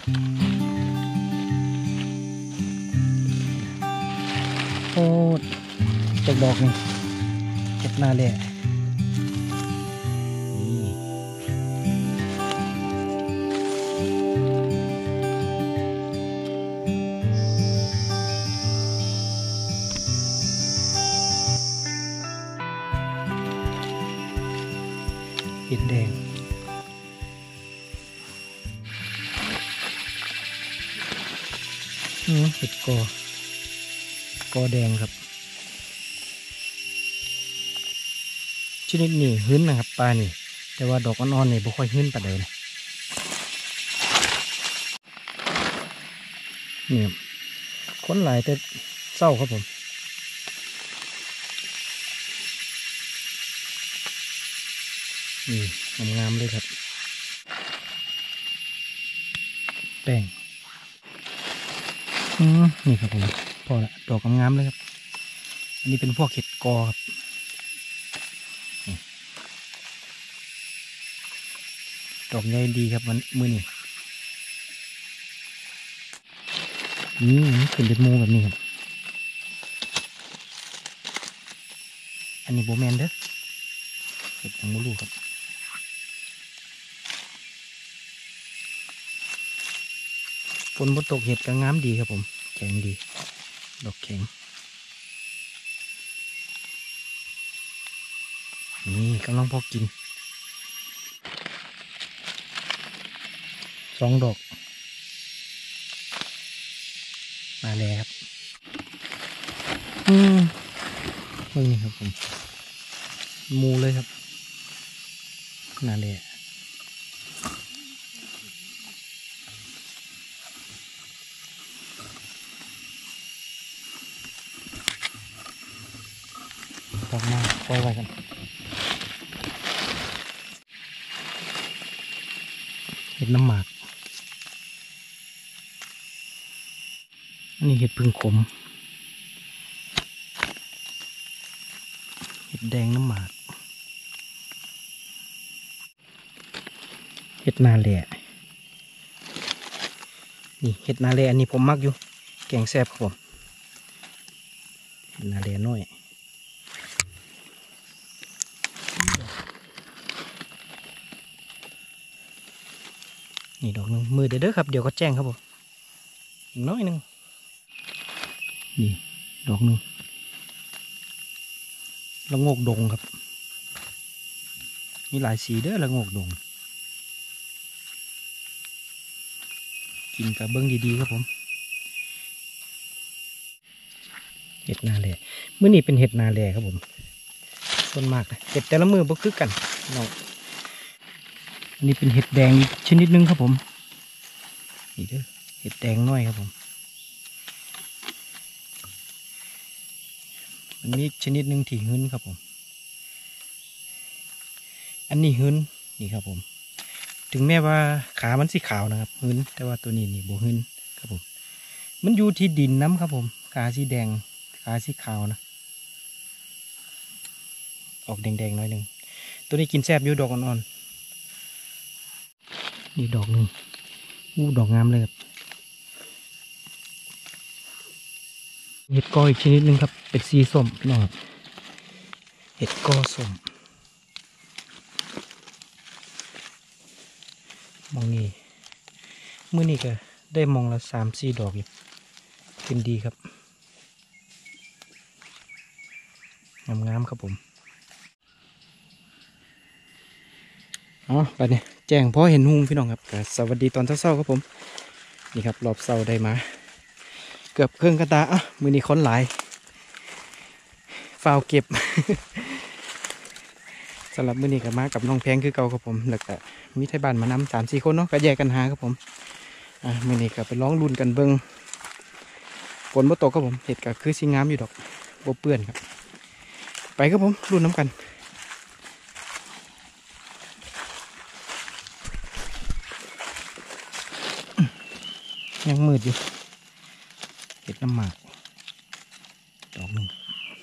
โอ้เจ็ดดอกนี่เจ็ดนาเลยเห็ดแดงเห็ดกอแดงครับชนิดนี้หื้นนะครับปลานี่แต่ว่าดอกอ่อนๆนี่บ่ค่อยหื้นปานใดนะนี่คนหลายแต่เศร้าครับผมนี่งามๆเลยครับแป้งนี่ครับผมพอละดอกงามๆเลยครับอันนี้เป็นพวกเห็ดกอครับดอกใหญ่ดีครับมันมือนี่ขึ้นเป็นมูแบบนี้ครับอันนี้โบแมนเด้อเห็ดของโมลูครับฝนบนตกเห็ดก็งามดีครับผมแข็งดีดอกแข็งนี่กำลังพอกิน2 ดอกมาแล้วครับนี่ครับผมมูเลยครับน่าเลยออกมาปล่อยไว้กันเห็ดน้ำหมากอันนี้เห็ดพึ่งขมเห็ดแดงน้ำหมากเห็ดนาเล่นี่เห็ดนาเล่อันนี้ผมมักอยู่แกงแซ่บครับผมเห็ดนาเล่น้อยนี่ดอกนึงมือเด้อครับเดี๋ยวก็แจ้งครับผมอีกน้อยนึงนี่ดอกนึงละโงกดงครับมีหลายสีเด้อละโงกดงกินกับเบิ้งดีๆครับผมเห็ดนาแลเมื่อนี้เป็นเห็ดนาแลครับผมส่วนมากเห็ดแต่ละมือบ่คือกันน้องอันนี้เป็นเห็ดแดงชนิดนึงครับผมนี่เด้อเห็ดแดงน้อยครับผมมันมีชนิดนึงที่หื้นครับผมอันนี้หื้นนี่ครับผมถึงแม้ว่าขามันสีขาวนะครับหื้นแต่ว่าตัวนี้นี่บ่หื้นครับผมมันอยู่ที่ดินน้ำครับผมขาสีแดงขาสีขาวนะออกแดงๆหน่อยหนึ่งตัวนี้กินแซ่บอยู่ดอกอ่อนๆนี่ดอกหนึ่งดอกงามเลยครับเห็ดกออีกชนิดหนึ่งครับเป็นสีส้มพี่น้องครับเห็ดกอส้มมองนี่มื้อนี้ก็ได้มองละ3-4 ดอกอยู่เป็นดีครับงามๆครับผมไปเนี่ยแจ้งพอเห็นหุงพี่น้องครับสวัสดีตอนเช้าๆครับผมนี่ครับรอบเช้าได้มาเกือบเครื่องกระตามือนี้ค้นหลายฟาวเก็บ สำหรับมือนี้ก็มากับน้องแพงคือเก่าครับผมแล้วก็มีไทยบ้านมานำ3-4 คนเนาะก็แยกกันหาครับผมมือนี้ก็ไปร้องรุ่นกันเบิ้งฝนบ่ตกครับผมเห็ดก็คือสีงามอยู่ดอกบ่เปื้อนครับไปครับผมรุ่นน้ำกันยังมืดอยู่เห็ดน้ำหมากดอกหนึ่ง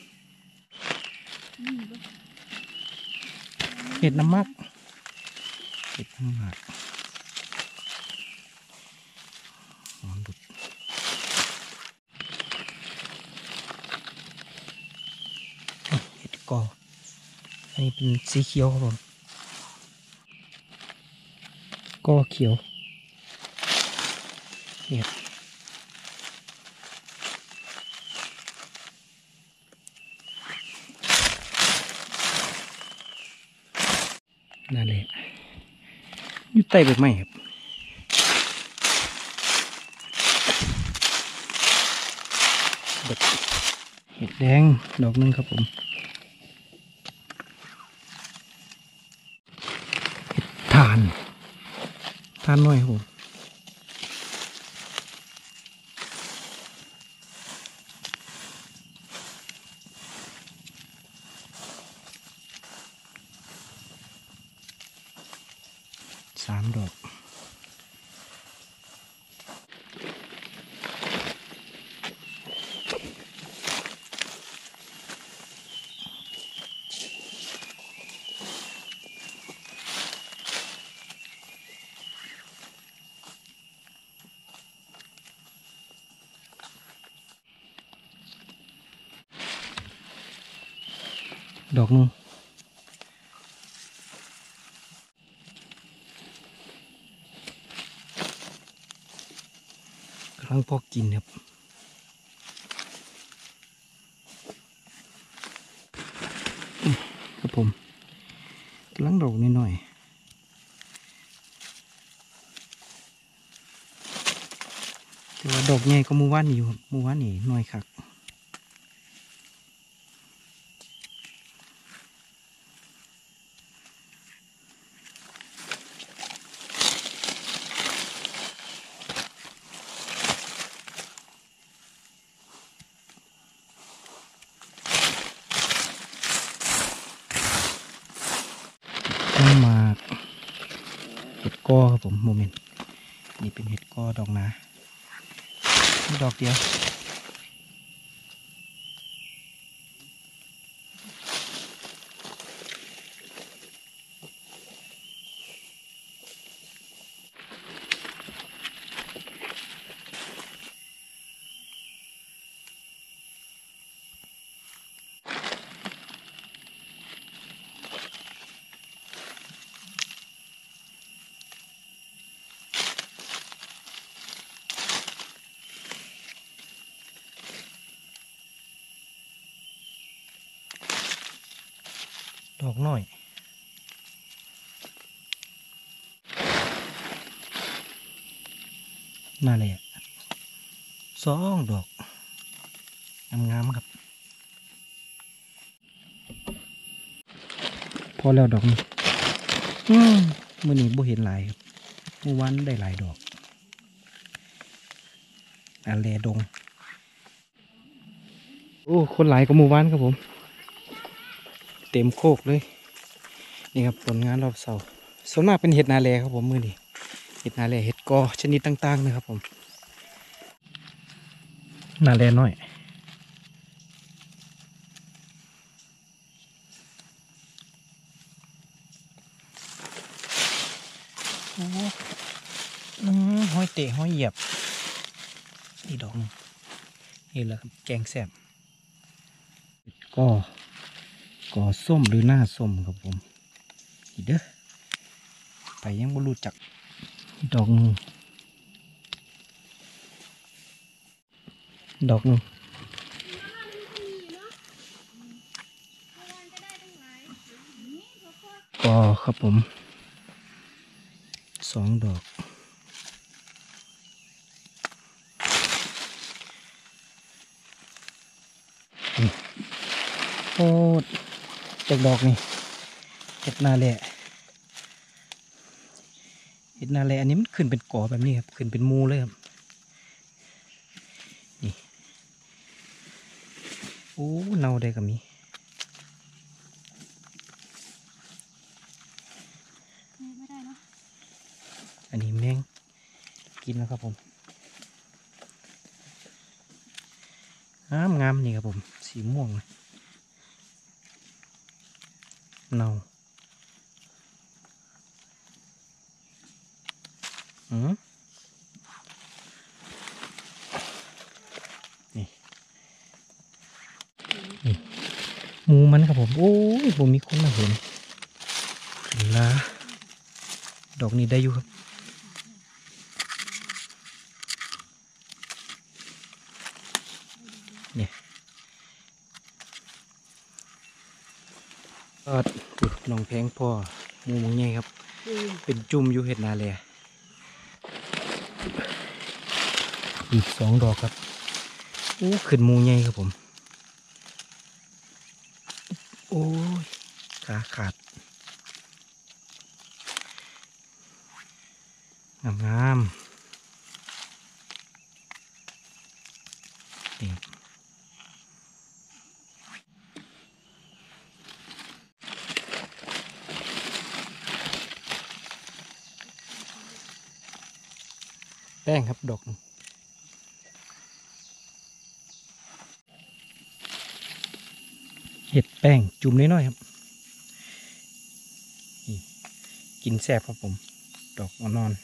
เห็ดน้ำหมากเห็ดน้ำหมากกออันนี้เป็นสีเขียวครับผมกอเขียวเนี่ยนั่นเลยอยู่ใต้ใบไม้ครับเห็ดแดงดอกนึงครับผมเห็ดทานน้อยครับผม3 ดอกดอกนึงกำลังพอกินครับครับผมกำลังดอกนิดหน่อยแต่ว่าดอกใหญ่ก็มูว่านอยู่ครับมูว่านนี่น้อยคักต้นหมากเห็ดกอครับผมโมเมนต์นี่เป็นเห็ดกอดอกนาดอกเดียวดอกน้อยน่าเลย2 ดอกงามๆครับพอแล้วดอกนี้มื่อนี้บ่เห็นหลายครับเมื่อวานได้หลายดอกอันแลดงโอ้คนหลายก็เมื่อวานครับผมเต็มโคกเลยนี่ครับผลงานรอบเสาร์ส่วนมากเป็นเห็ดนาแลครับผมมือนี้เห็ดนาแลเห็ดกอชนิดต่างๆนะครับผมนาแลน้อยโอ้ห้อยเตะห้อยเหยียบนี่ดอกนี่แหละครับแกงแซ่บกอส้มหรือหน้าส้มครับผมนี่เด้อไปยังไม่รู้จักดอกนึงก็ครับผม2 ดอกโอ้จากดอกนี่เห็ดนาแลอันนี้มันขึ้นเป็นกอแบบนี้ครับขึ้นเป็นมูเลยครับนี่โอ้เน่าได้ก็มีอันนี้แมงกินแล้วครับผมงามนี่ครับผมสีม่วงเน่านี่หมูมันครับผมโอ้ยผมมีคนมาเห็นขึ้นละดอกนี้ได้อยู่ครับเนี่ยก็น้องแพงพ่อหมูมังไงครับเป็นจุ่มอยู่เห็ดนาเลยอีก2 ดอกครับโอ้ขึ้นหมูไงครับผมโอ้ยขาขาดงามนี่แป้งครับดอกเห็ดแป้งจุ่มน้อยๆครับนี่กินแซ่บครับผมดอกนอน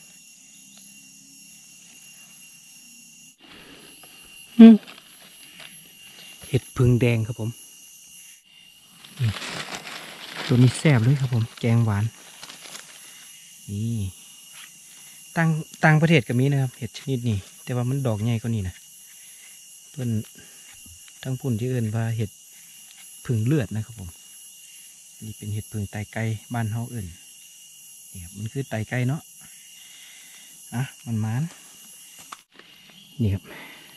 เห็ดพึ่งแดงครับผมนี่ตัวนี้แซ่บเลยครับผมแกงหวานนี่ต่างประเทศก็มีนะครับเห็ดชนิดนี้แต่ว่ามันดอกใหญ่กว่านี้นะเพิ่นทั้งพุ่นที่เอื่นว่าเห็ดพึ่งเลือดนะครับผมนี่เป็นเห็ดพึ่งไตไก่บ้านเฮาเอื่นนี่ครับมันคือไตไก่เนาะอ่ะมันนี่ครับ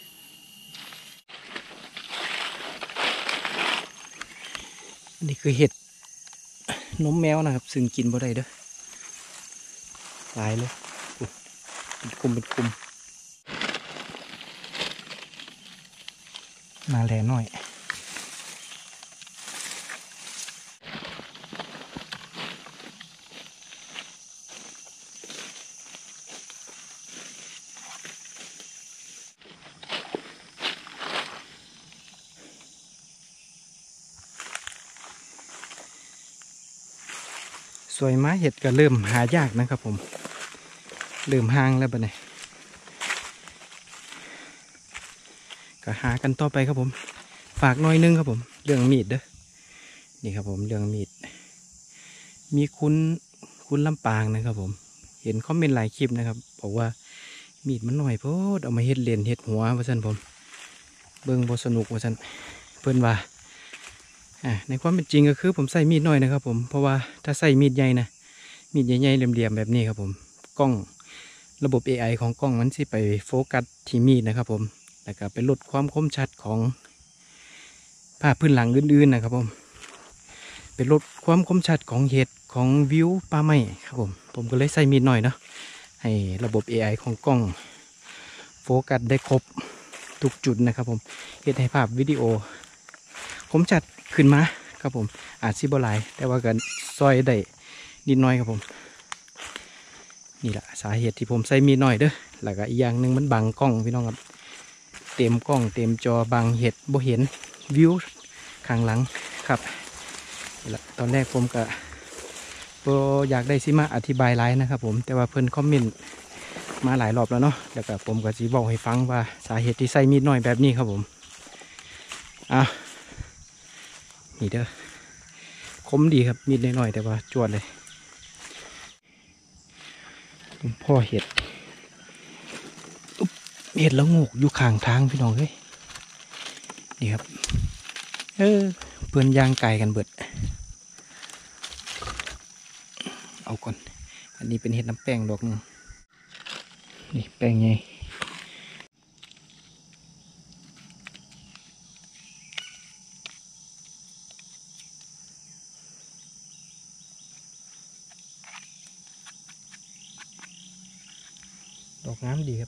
อันนี้คือเห็ดนมแมวนะครับซึ่งกินบ่ได้เด้อหลายเลยเป็นกลุ่มมาแลหน่อยสวยไม้เห็ดก็เริ่มหายากนะครับผมเริ่มห่างแล้วบัดนี้ก็หากันต่อไปครับผมฝากหน่อยนึงครับผมเรื่องมีดเด้อนี่ครับผมเรื่องมีดมีคุณลำปางนะครับผมเห็นคอมเมนต์หลายคลิปนะครับบอกว่ามีดมันหน่อยโพดเอามาเฮ็ดเลนเฮ็ดหัวว่าซั่นผมเบิ่งบ่สนุกว่าซั่นเพิ่นว่าในความเป็นจริงก็คือผมใส่มีดน้อยนะครับผมเพราะว่าถ้าใส่มีดใหญ่นะมีดใหญ่ๆเหลี่ยมๆแบบนี้ครับผมกล้องระบบ AI ของกล้องมันสิไปโฟกัสที่มีดนะครับผมแล้วก็ไปลดความคมชัดของภาพพื้นหลังอื่นๆนะครับผมไปลดความคมชัดของเห็ดของวิวป่าไม้ครับผมก็เลยใส่มีดหน่อยเนาะให้ระบบ AI ของกล้องโฟกัสได้ครบทุกจุดนะครับผมเห็ดให้ภาพวิดีโอคมชัดขึ้นมาครับผมอาจสิบ่หลายแต่ว่ากันซอยได้นิดน้อยครับผมนี่แหละสาเหตุที่ผมใส่มีดหน่อยเด้อแล้วก็อีกอย่างหนึ่งมันบังกล้องพี่น้องครับเต็มกล้องเต็มจอบังเห็ดบ่เห็นวิวข้างหลังครับนี่แหละตอนแรกผมก็อยากได้สิมาอธิบายไลน์นะครับผมแต่ว่าเพิ่นคอมเมนต์มาหลายรอบแล้วเนาะแล้วก็ผมก็จะบอกให้ฟังว่าสาเหตุที่ใส่มีดหน่อยแบบนี้ครับผมนี่เด้อคมดีครับมีดน้อยๆแต่ว่าจวดเลยพ่อเห็ดแล้วงูอยู่ข้างทางพี่น้องเฮ้ยนี่ครับเพื่อนย่างไก่กันเบิดเอาก่อนอันนี้เป็นเห็ดน้ำแป้งดอกนึงนี่แป้งไงดอกงามดีครับ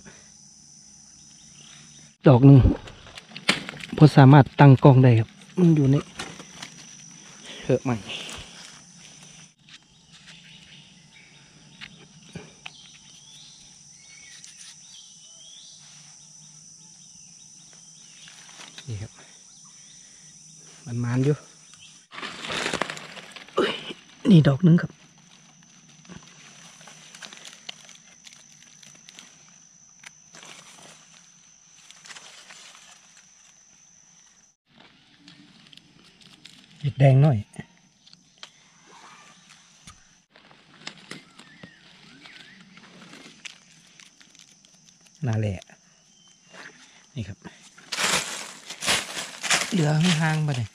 ดอกหนึ่งพอสามารถตั้งกล้องได้ครับมันอยู่ในเหอะใหม่นี่ครับมันอยู่นี่ดอกนึงครับเห็ดแดงหน่อยน่าแหละนี่ครับเหลือห่างๆไปเลย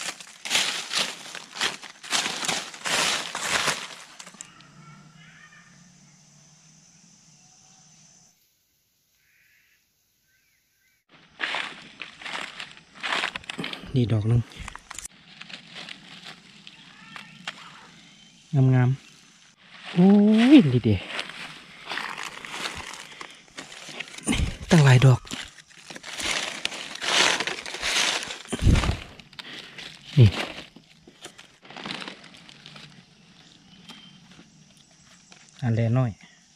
นี่ดอกนึงงามๆโอ้ยดีเดตั้งหลายดอกนี่อันแลน้อย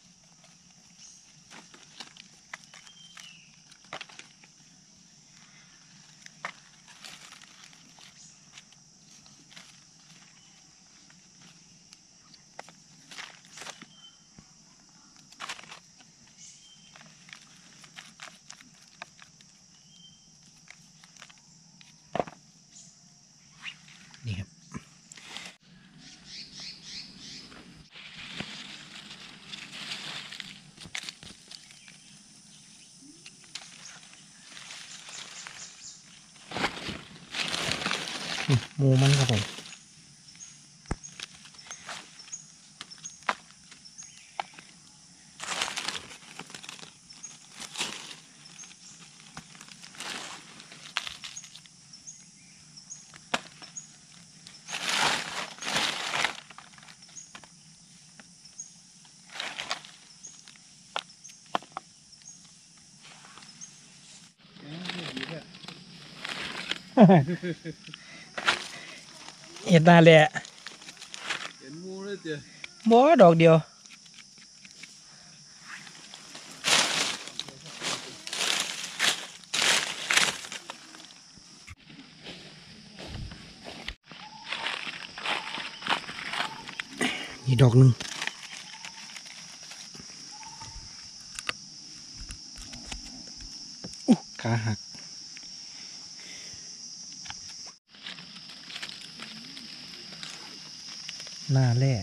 นี่ครับหมูมันครับผมเห็ดนาแหละเห็นมูเลยเจ้ะบ่ดอกเดียวนี่ดอกหนึ่งขาหักหน้าแร่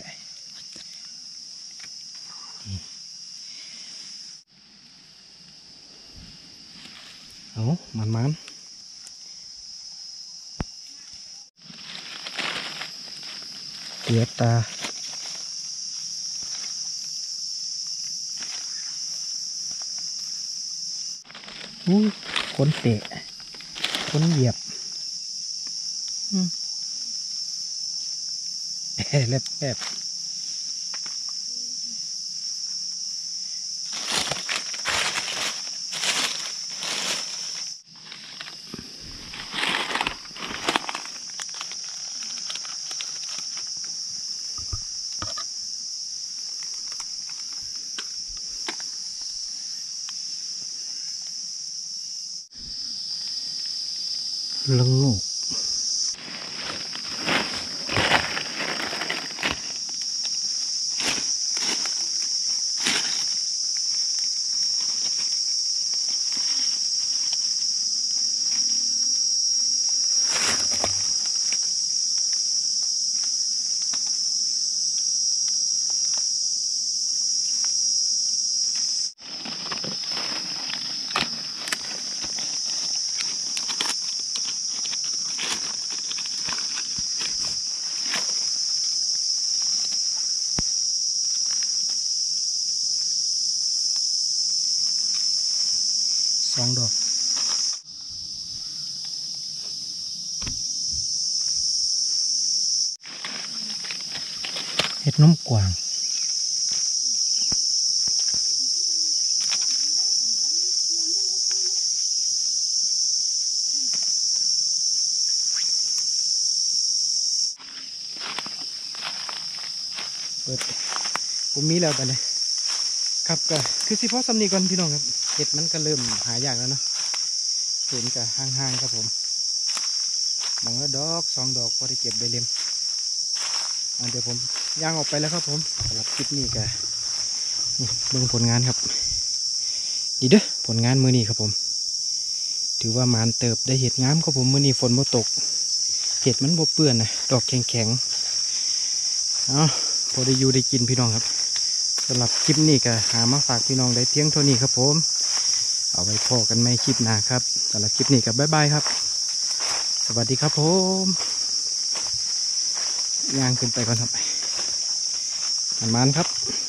เอามันเกียตาคนเตะคนเหยียบเล็บแบบละงู2 ดอกเห็ดนมกวางเปิดผมมีแล้วตอนนี้ครับก็คือสิพอสำนีก่อนพี่น้องครับเห็ดมันก็เริ่มหายากแล้วเนาะเห็นก็ห่างๆครับผมมองแล้วดอก2 ดอกพอได้เก็บได้เล็มเดี๋ยวผมย่างออกไปแล้วครับผมสำหรับคลิปนี้ก็นี่เบิ่งผลงานครับดีเด้อผลงานมื้อนี้ครับผมถือว่ามานเติบได้เห็ดงามครับผมมื้อนี้ฝนบ่ตกเห็ดมันบ่เปื้อนนะดอกแข็งๆเอาพอได้อยู่ได้กินพี่น้องครับสำหรับคลิปนี้ก็หามาฝากพี่น้องได้เพียงเท่านี้ครับผมเอาไว้พอกันไม่คลิปหน้าครับสำหรับคลิปนี้ก็บ๊ายบายครับสวัสดีครับผมย่างขึ้นไปก่อนครับมันครับ